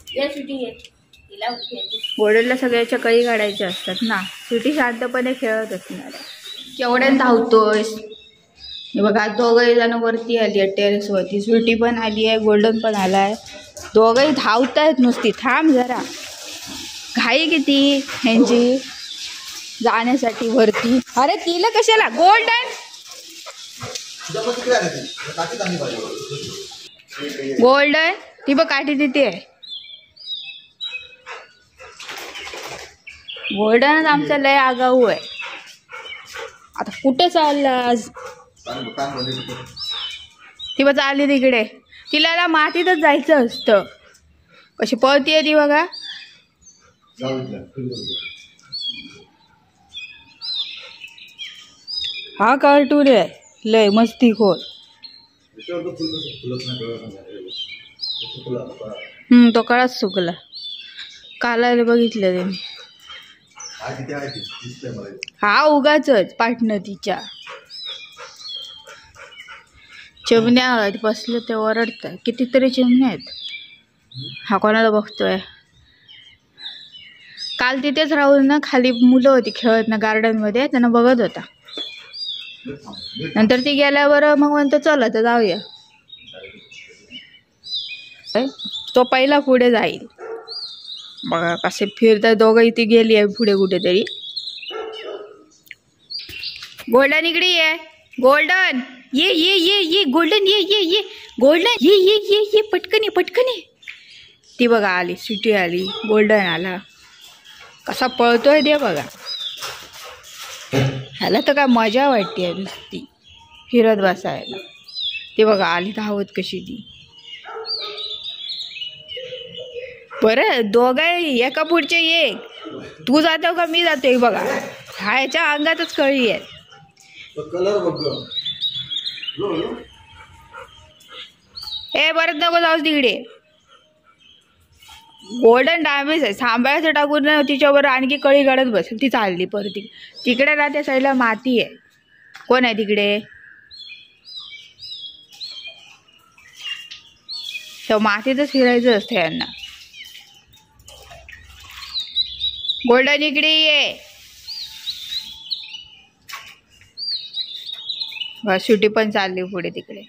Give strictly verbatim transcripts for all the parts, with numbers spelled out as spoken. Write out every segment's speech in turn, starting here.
गोल्डनला सगळ्याच्या कळी काढायच्या असतात ना. स्वीटी शांतपणे खेळत असणार आहे. केवढ्यान धावतोय हे बघा. दोघही जण वरती आली आहे टेरेस वरती. स्वीटी पण आली आहे, गोल्डन पण आलाय. दोघही धावतायत नुसती. थांब जरा, घाई किती ह्यांची जाण्यासाठी वरती. अरे तिला कशाला गोल्डन गोल्डन ती बघ काठी तिथे आहे. गोल्डनच आमचा लय आगाऊ आहे. आता कुठे चाललास? ती बघ चालली तिकडे. तिला मातीतच जायचं असतं. कशी पळतीये ती बघा. हा कार्टून आहे लय मस्तीखोर. हम्म तो कळाच सुकला. कालायला बघितलं ते मी. हा उगाच पाटणं तिच्या. चिमण्या आहेत बसले ते ओरडतात. कितीतरी चिमण्या आहेत. हा कोणाला बघतोय. काल तिथेच राहून ना खाली मुलं होती खेळत ना गार्डन मध्ये, त्यांना बघत होता. नंतर ती गेल्यावर मग म्हणतो चला तर जाऊया. तो पहिला पुढे जाईल बघा कसे फिरतात दोघं. इथे गेली आहे पुढे कुठेतरी. गोल्डन इकडे ये. गोल्डन ये ये ये ये गोल्डन ये ये ये गोल्डन ये ये ये ये पटकन ये पटकन ये. ती बघा आली. स्वीटी आली, गोल्डन आला. कसा पळतोय दे बघा. ह्याला तर काय मजा वाटते नुसती फिरत बसायला. ती बघा आली धावत कशी ती. बरं दोघं एका पुढचे एक. तू जातो का मी जातोय बघा. हा याच्या अंगातच कळी आहे. ए परत नको जाऊस तिकडे. गोल्डन डॅमेज आहे. सांभाळायचं टाकून तिच्यावर आणखी कळी काढत बसेल. ती चालली परत तिकडे ना. त्या साईडला माती आहे. कोण आहे तिकडे? तो मातीतच फिरायचं असतं यांना. गोल्डन इकडे ये. स्वीटी पण चालली पुढे तिकडे.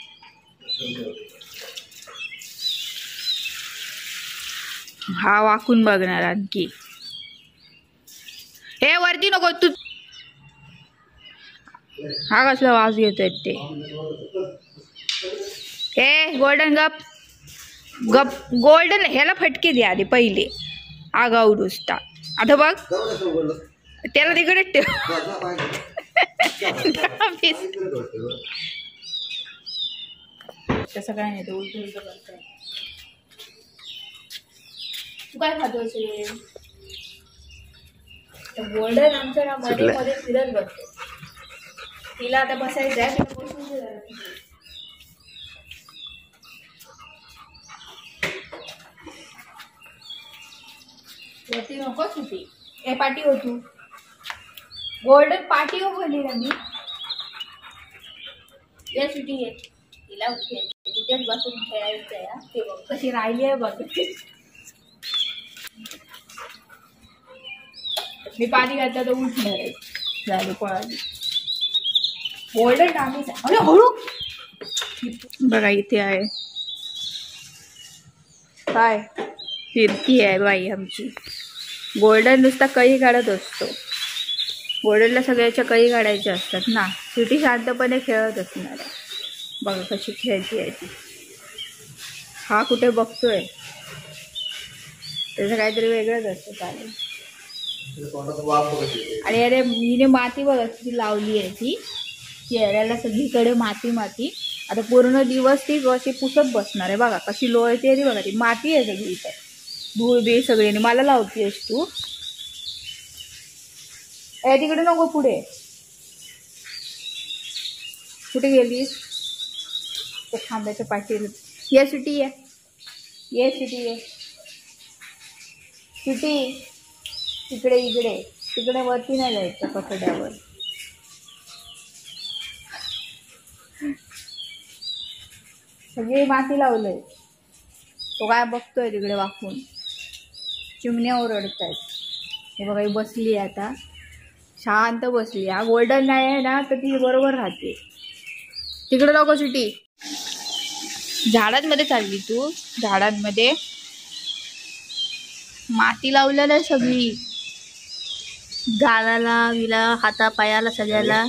हा वाकून बघणार आणखी. हे वरती नको तू. हा कसला वास घेतोय ते. हे गोल्डन गप गप. गोल्डन ह्याला फटके दे आधी पहिले. आगाऊ नुसता. आता बघ त्याला तिकडे ठेव. तसं काय नाही. ते उलट उलट करताय. तू काय खातोय? गोल्डन आमच्या ना मध्ये मध्ये फिरत बसतो. तिला आता बसायचं आहे. ती नकोच होती. ए पाठी हो तू. गोल्डन पाठी हो बोलली ना मी. या सुटी आहे तिला. तिथेच बसून खेळायचं आहे. ते बघ कशी राहिली आहे बघ. मी पाणी घातलं तर उठणार आहे. झाली पळाली. गोल्डन डामीच आहे. अरे हळू बघा इथे आहे. काय फिरती आहे बाई आमची. गोल्डन नुसता कळी काढत असतो. गोल्डनला सगळ्याच्या कळी काढायच्या असतात ना. स्वीटी शांतपणे खेळत असणार आहे. बघा कशी खेळती आहे ती. हा कुठे बघतोय. त्याचं काहीतरी वेगळंच असतं चालेल. आणि अरे हिने माती बघा ती लावली आहे. ती चेहऱ्याला सगळीकडे माती माती. आता पूर्ण दिवस ती अशी पुसत बसणार आहे. बघा कशी लोळते ती बघा. ती माती आहे सगळी इथे. धूळ बी सगळी. मला लावतीयस तू. ए तिकडे नको पुढे. कुठे गेलीस? त्या खांब्याच्या पाठीला. ये सुटी ये. ये सुटी ये. सुटी तिकडे इकडे. तिकडे वरती नाही जायचं कठड्यावर. सगळी माती लावलंय. तो काय बघतोय तिकडे वाकून. चिमण्या ओरडतायत. हे बघा ही बसली आहे आता शांत बसली. हा गोल्डन नाही आहे ना तर ती बरोबर राहते. तिकडे नको सुटी. झाडांमध्ये चालली तू. झाडांमध्ये माती लावलेलं आहे सगळी. गालाला विला हाता पायाला सगळ्याला.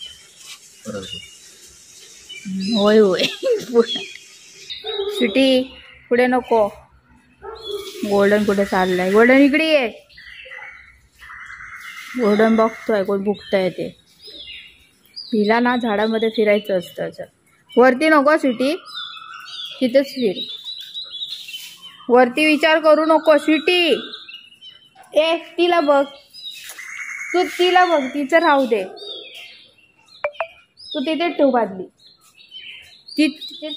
होय होय. सुटी पुढे नको. गोल्डन कुठे चाललाय. गोल्डन इकडे ये. गोल्डन बघतोय कोण भुकतंय ते. तिला ना झाडामध्ये फिरायचं असतं. वरती नको स्वीटी. तिथेच फिर. वरती विचार करू नको स्वीटी. ए तिला बघ. तू तिला बघ. तिचं राहू दे. तू तिथे ठेव बादली. ती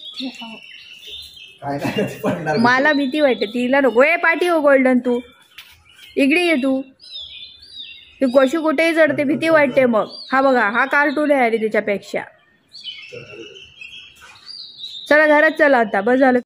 मला भीती वाटते. तिला नको. ए पाठी हो गोल्डन तू इकडे ये. तू ती कशी कुठेही चढते. भीती वाटते मग. हा बघा हा कार्टून आहे अरे त्याच्यापेक्षा. चला घरात चला आता बस झालं.